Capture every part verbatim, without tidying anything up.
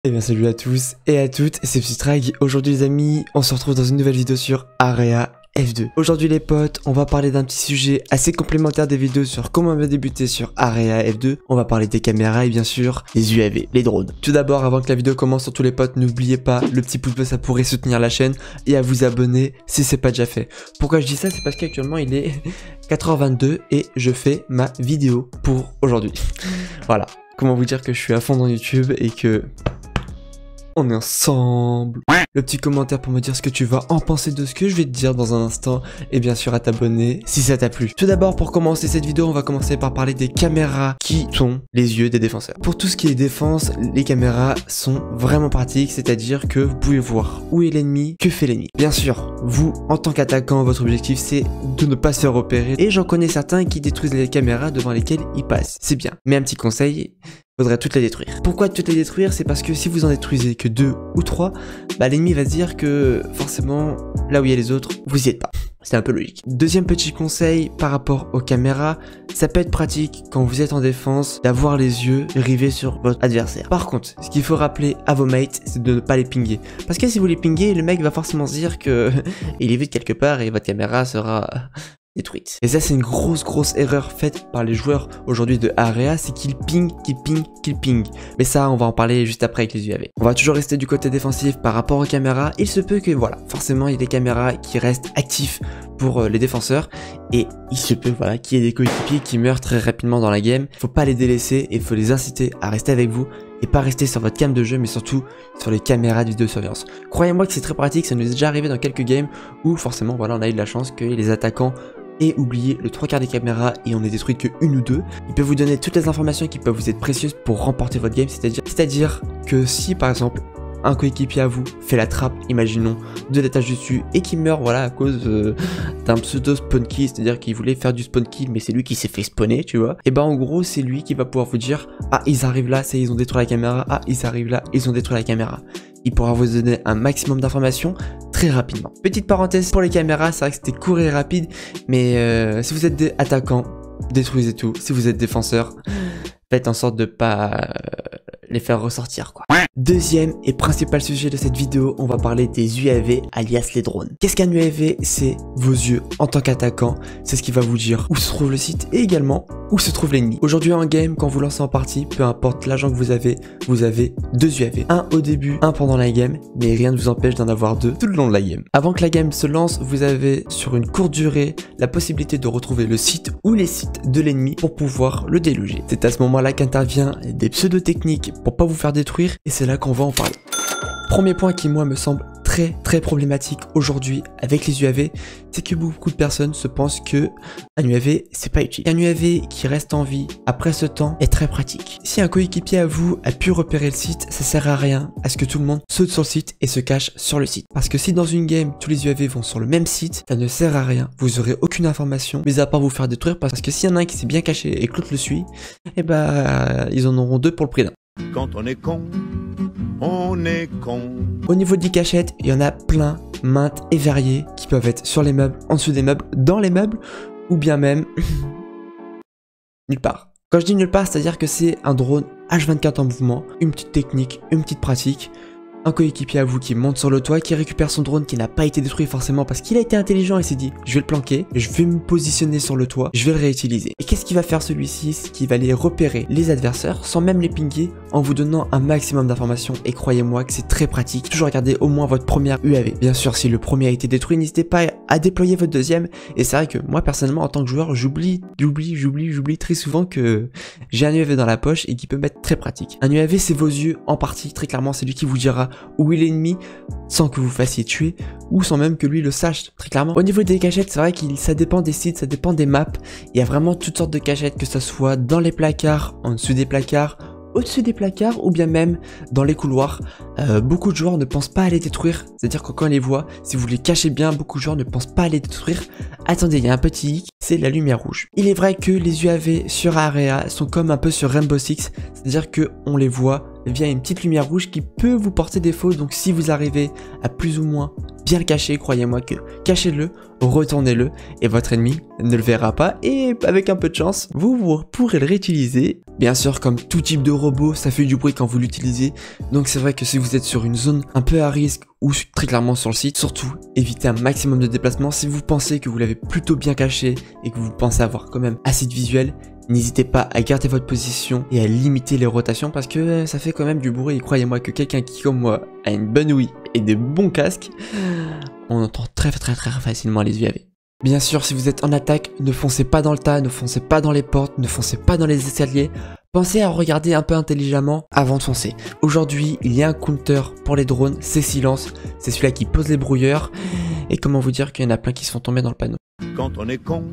Eh bien salut à tous et à toutes, c'est Psytrag. Aujourd'hui les amis, on se retrouve dans une nouvelle vidéo sur Area F deux. Aujourd'hui les potes, on va parler d'un petit sujet assez complémentaire des vidéos sur comment bien débuter sur Area F deux. On va parler des caméras et bien sûr des U A V, les drones. Tout d'abord, avant que la vidéo commence, sur tous les potes, n'oubliez pas le petit pouce bleu, ça pourrait soutenir la chaîne, et à vous abonner si c'est pas déjà fait. Pourquoi je dis ça? C'est parce qu'actuellement il est quatre heures vingt-deux et je fais ma vidéo pour aujourd'hui. Voilà, comment vous dire que je suis à fond dans YouTube et que... on est ensemble. Le petit commentaire pour me dire ce que tu vas en penser de ce que je vais te dire dans un instant. Et bien sûr à t'abonner si ça t'a plu. Tout d'abord, pour commencer cette vidéo, on va commencer par parler des caméras qui sont les yeux des défenseurs. Pour tout ce qui est défense, les caméras sont vraiment pratiques. C'est-à-dire que vous pouvez voir où est l'ennemi, que fait l'ennemi. Bien sûr, vous, en tant qu'attaquant, votre objectif c'est de ne pas se faire repérer. Et j'en connais certains qui détruisent les caméras devant lesquelles ils passent. C'est bien. Mais un petit conseil... faudrait toutes les détruire. Pourquoi toutes les détruire? C'est parce que si vous en détruisez que deux ou trois, bah l'ennemi va se dire que forcément là où il y a les autres, vous y êtes pas. C'est un peu logique. Deuxième petit conseil par rapport aux caméras, ça peut être pratique quand vous êtes en défense d'avoir les yeux rivés sur votre adversaire. Par contre, ce qu'il faut rappeler à vos mates, c'est de ne pas les pinguer. Parce que si vous les pinguez, le mec va forcément se dire que il est vite quelque part et votre caméra sera... détruite. Et ça c'est une grosse grosse erreur faite par les joueurs aujourd'hui de Area, c'est qu'ils ping, qu'ils ping, qu'ils ping. Mais ça on va en parler juste après avec les U A V. On va toujours rester du côté défensif par rapport aux caméras. Il se peut que voilà, forcément il y ait des caméras qui restent actifs pour euh, les défenseurs. Et il se peut voilà qu'il y ait des coéquipiers qui meurent très rapidement dans la game. Il faut pas les délaisser et il faut les inciter à rester avec vous. Et pas rester sur votre cam de jeu, mais surtout sur les caméras de vidéosurveillance. Croyez-moi que c'est très pratique, ça nous est déjà arrivé dans quelques games où forcément voilà on a eu de la chance que les attaquants aient oublié le trois quarts des caméras et on est détruit que une ou deux. Il peut vous donner toutes les informations qui peuvent vous être précieuses pour remporter votre game, c'est-à-dire c'est-à-dire que si par exemple un coéquipier à vous fait la trappe, imaginons, de l'étage dessus et qui meurt voilà à cause euh, d'un pseudo spawn kill, c'est-à-dire qu'il voulait faire du spawn kill mais c'est lui qui s'est fait spawner, tu vois. Et bah en gros c'est lui qui va pouvoir vous dire ah ils arrivent là, c'est ils ont détruit la caméra, ah ils arrivent là, ils ont détruit la caméra. Il pourra vous donner un maximum d'informations très rapidement. Petite parenthèse pour les caméras, c'est vrai que c'était court et rapide, mais euh, si vous êtes des attaquants, détruisez tout. Si vous êtes défenseur, faites en sorte de pas euh, les faire ressortir quoi. Deuxième et principal sujet de cette vidéo, on va parler des U A V alias les drones. Qu'est-ce qu'un U A V? C'est vos yeux en tant qu'attaquant, c'est ce qui va vous dire où se trouve le site et également où se trouve l'ennemi. Aujourd'hui en game, quand vous lancez en partie, peu importe l'agent que vous avez, vous avez deux U A V. Un au début, un pendant la game, mais rien ne vous empêche d'en avoir deux tout le long de la game. Avant que la game se lance, vous avez sur une courte durée la possibilité de retrouver le site ou les sites de l'ennemi pour pouvoir le déloger. C'est à ce moment-là qu'intervient des pseudo-techniques pour pas vous faire détruire et c'est là qu'on va en parler. Premier point qui moi me semble très très problématique aujourd'hui avec les U A V, c'est que beaucoup de personnes se pensent que un U A V c'est pas utile. Un U A V qui reste en vie après ce temps est très pratique. Si un coéquipier à vous a pu repérer le site, ça sert à rien à ce que tout le monde saute sur le site et se cache sur le site. Parce que si dans une game tous les U A V vont sur le même site, ça ne sert à rien. Vous aurez aucune information, mais à part vous faire détruire parce que s'il y en a un qui s'est bien caché et que l'autre le suit, et bah ils en auront deux pour le prix d'un. Quand on est con, on est con. Au niveau des cachettes, il y en a plein, maintes et variées qui peuvent être sur les meubles, en dessous des meubles, dans les meubles, ou bien même nulle part. Quand je dis nulle part, c'est-à-dire que c'est un drone H vingt-quatre en mouvement, une petite technique, une petite pratique, un coéquipier à vous qui monte sur le toit, qui récupère son drone qui n'a pas été détruit forcément parce qu'il a été intelligent et s'est dit je vais le planquer, je vais me positionner sur le toit, je vais le réutiliser. Et qu'est-ce qu'il va faire celui-ci? C'est qu'il va aller repérer les adversaires sans même les pinguer en vous donnant un maximum d'informations et croyez-moi que c'est très pratique. Toujours regarder au moins votre première U A V. Bien sûr si le premier a été détruit, n'hésitez pas à déployer votre deuxième et c'est vrai que moi personnellement en tant que joueur j'oublie, j'oublie, j'oublie, j'oublie très souvent que j'ai un U A V dans la poche et qui peut m'être très pratique. Un U A V c'est vos yeux en partie, très clairement c'est lui qui vous dira où est l'ennemi sans que vous fassiez tuer ou sans même que lui le sache très clairement. Au niveau des cachettes, c'est vrai que ça dépend des sites, ça dépend des maps. Il y a vraiment toutes sortes de cachettes, que ce soit dans les placards, en dessous des placards, au-dessus des placards ou bien même dans les couloirs. Euh, beaucoup de joueurs ne pensent pas à les détruire, c'est-à-dire que quand on les voit, si vous les cachez bien, beaucoup de joueurs ne pensent pas à les détruire. Attendez, il y a un petit hic, c'est la lumière rouge. Il est vrai que les U A V sur Area sont comme un peu sur Rainbow Six, c'est-à-dire que on les voit via une petite lumière rouge qui peut vous porter défaut, donc si vous arrivez à plus ou moins bien le cacher, croyez-moi que cachez-le, retournez-le et votre ennemi ne le verra pas et avec un peu de chance, vous, vous pourrez le réutiliser. Bien sûr, comme tout type de robot, ça fait du bruit quand vous l'utilisez, donc c'est vrai que si vous êtes sur une zone un peu à risque ou très clairement sur le site, surtout évitez un maximum de déplacement. Si vous pensez que vous l'avez plutôt bien caché et que vous pensez avoir quand même assez de visuel, n'hésitez pas à garder votre position et à limiter les rotations parce que ça fait quand même du bruit et croyez-moi que quelqu'un qui comme moi a une bonne ouïe et des bons casques, on entend très très très facilement les U A V. Bien sûr, si vous êtes en attaque, ne foncez pas dans le tas, ne foncez pas dans les portes, ne foncez pas dans les escaliers. Pensez à regarder un peu intelligemment avant de foncer. Aujourd'hui, il y a un counter pour les drones, c'est Silence, c'est celui-là qui pose les brouilleurs. Et comment vous dire qu'il y en a plein qui se font tomber dans le panneau. Quand on est con,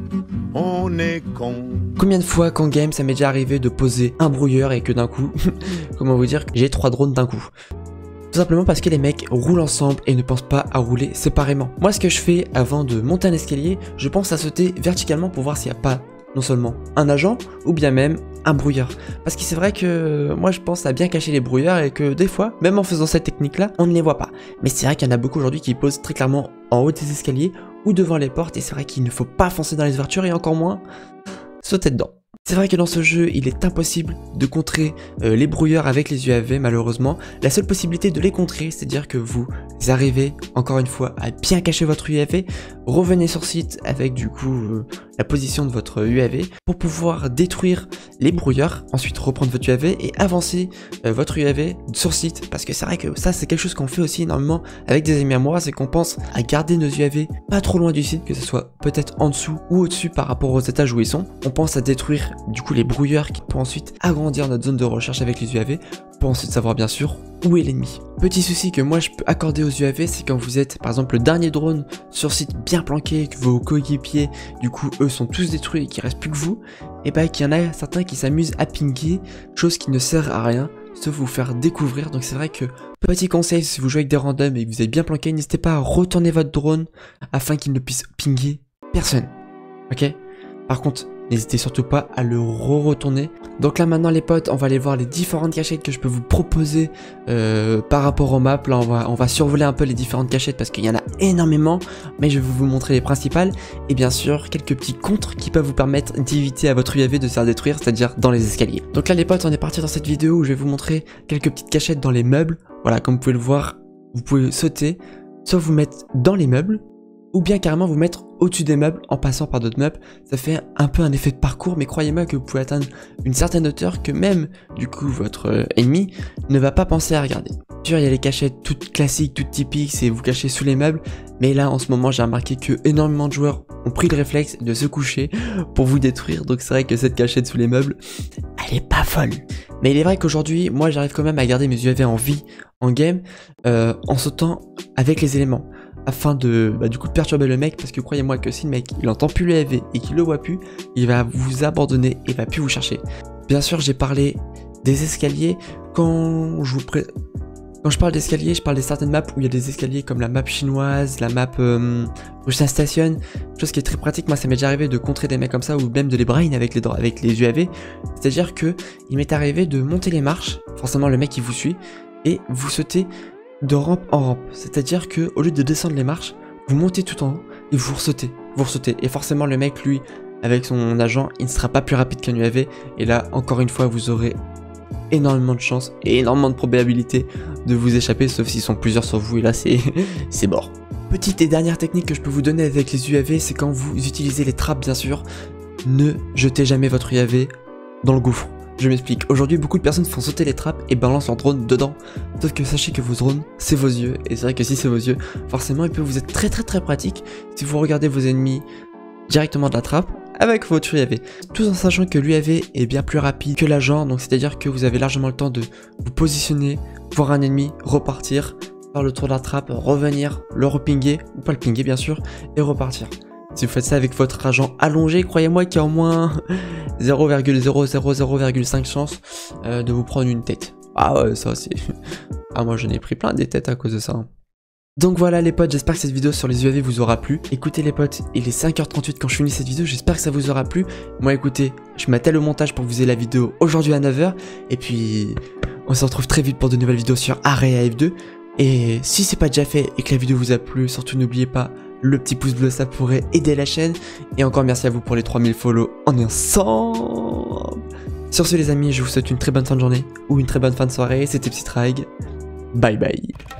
on est con. Combien de fois qu'en game ça m'est déjà arrivé de poser un brouilleur et que d'un coup, comment vous dire que j'ai trois drones d'un coup. Tout simplement parce que les mecs roulent ensemble et ne pensent pas à rouler séparément. Moi ce que je fais avant de monter un escalier, je pense à sauter verticalement pour voir s'il n'y a pas non seulement un agent ou bien même un brouilleur. Parce que c'est vrai que moi je pense à bien cacher les brouilleurs et que des fois, même en faisant cette technique là, on ne les voit pas. Mais c'est vrai qu'il y en a beaucoup aujourd'hui qui posent très clairement en haut des escaliers ou devant les portes et c'est vrai qu'il ne faut pas foncer dans les ouvertures et encore moins sauter dedans. C'est vrai que dans ce jeu, il est impossible de contrer euh, les brouilleurs avec les U A V malheureusement. La seule possibilité de les contrer, c'est-à-dire que vous arrivez encore une fois à bien cacher votre U A V, revenez sur site avec du coup euh, la position de votre U A V pour pouvoir détruire les brouilleurs, ensuite reprendre votre U A V et avancer euh, votre U A V sur site. Parce que c'est vrai que ça c'est quelque chose qu'on fait aussi énormément avec des amis à moi, c'est qu'on pense à garder nos U A V pas trop loin du site, que ce soit peut-être en dessous ou au-dessus par rapport aux étages où ils sont. On pense à détruire du coup les brouilleurs qui pour ensuite agrandir notre zone de recherche avec les U A V pour ensuite savoir bien sûr où est l'ennemi. Petit souci que moi je peux accorder aux U A V, c'est quand vous êtes par exemple le dernier drone sur site bien planqué, que vos coéquipiers du coup eux sont tous détruits et qu'il reste plus que vous, et bah qu'il y en a certains qui s'amusent à pinguer, chose qui ne sert à rien sauf vous faire découvrir. Donc c'est vrai que petit conseil, si vous jouez avec des randoms et que vous êtes bien planqué, n'hésitez pas à retourner votre drone afin qu'il ne puisse pinguer personne. Ok? Par contre, n'hésitez surtout pas à le re-retourner. Donc là maintenant les potes, on va aller voir les différentes cachettes que je peux vous proposer euh, par rapport aux maps. Là on va, on va survoler un peu les différentes cachettes parce qu'il y en a énormément, mais je vais vous montrer les principales. Et bien sûr quelques petits contres qui peuvent vous permettre d'éviter à votre U A V de se faire détruire, c'est-à-dire dans les escaliers. Donc là les potes, on est parti dans cette vidéo où je vais vous montrer quelques petites cachettes dans les meubles. Voilà, comme vous pouvez le voir, vous pouvez sauter, soit vous mettre dans les meubles, ou bien carrément vous mettre au-dessus des meubles en passant par d'autres meubles. Ça fait un peu un effet de parcours, mais croyez-moi que vous pouvez atteindre une certaine hauteur que même du coup votre euh, ennemi ne va pas penser à regarder. Bien sûr il y a les cachettes toutes classiques, toutes typiques, c'est vous cacher sous les meubles, mais là en ce moment j'ai remarqué que énormément de joueurs ont pris le réflexe de se coucher pour vous détruire, donc c'est vrai que cette cachette sous les meubles, elle est pas folle. Mais il est vrai qu'aujourd'hui, moi j'arrive quand même à garder mes U A V en vie en game euh, en sautant avec les éléments, afin de bah, du coup de perturber le mec, parce que croyez-moi que si le mec il entend plus le U A V et qu'il le voit plus, il va vous abandonner et va plus vous chercher. Bien sûr j'ai parlé des escaliers, quand je vous pré... Quand je parle d'escaliers, je parle des certaines maps où il y a des escaliers comme la map chinoise, la map euh, Russian Station, chose qui est très pratique. Moi ça m'est déjà arrivé de contrer des mecs comme ça ou même de les brain avec les, avec les U A V. C'est-à-dire que il m'est arrivé de monter les marches, forcément le mec il vous suit, et vous sautez de rampe en rampe. C'est-à-dire que au lieu de descendre les marches, vous montez tout en haut et vous ressautez, vous ressautez. Et forcément le mec lui, avec son agent, il ne sera pas plus rapide qu'un U A V. Et là encore une fois vous aurez énormément de chance et énormément de probabilité de vous échapper, sauf s'ils sont plusieurs sur vous et là c'est c'est mort. Petite et dernière technique que je peux vous donner avec les U A V, c'est quand vous utilisez les trappes bien sûr, ne jetez jamais votre U A V dans le gouffre. Je m'explique, aujourd'hui beaucoup de personnes font sauter les trappes et balancent leur drone dedans, sauf que sachez que vos drones c'est vos yeux, et c'est vrai que si c'est vos yeux, forcément il peut vous être très très très pratique si vous regardez vos ennemis directement de la trappe avec votre U A V, tout en sachant que l'U A V est bien plus rapide que l'agent, donc c'est à dire que vous avez largement le temps de vous positionner, voir un ennemi, repartir, faire le tour de la trappe, revenir, le repinguer, ou pas le pinguer bien sûr, et repartir. Si vous faites ça avec votre agent allongé, croyez-moi qu'il y a au moins zéro virgule zéro zéro zéro virgule cinq chance euh, de vous prendre une tête. Ah ouais, ça c'est... Ah moi j'en ai pris plein des têtes à cause de ça. Hein. Donc voilà les potes, j'espère que cette vidéo sur les U A V vous aura plu. Écoutez les potes, il est cinq heures trente-huit quand je finis cette vidéo, j'espère que ça vous aura plu. Moi écoutez, je m'attelle au montage pour vous ayez la vidéo aujourd'hui à neuf heures. Et puis on se retrouve très vite pour de nouvelles vidéos sur Area F deux. Et si c'est pas déjà fait et que la vidéo vous a plu, surtout n'oubliez pas le petit pouce bleu, ça pourrait aider la chaîne. Et encore merci à vous pour les trois mille follow en ensemble. Sur ce les amis, je vous souhaite une très bonne fin de journée ou une très bonne fin de soirée. C'était Psytrag. Bye bye.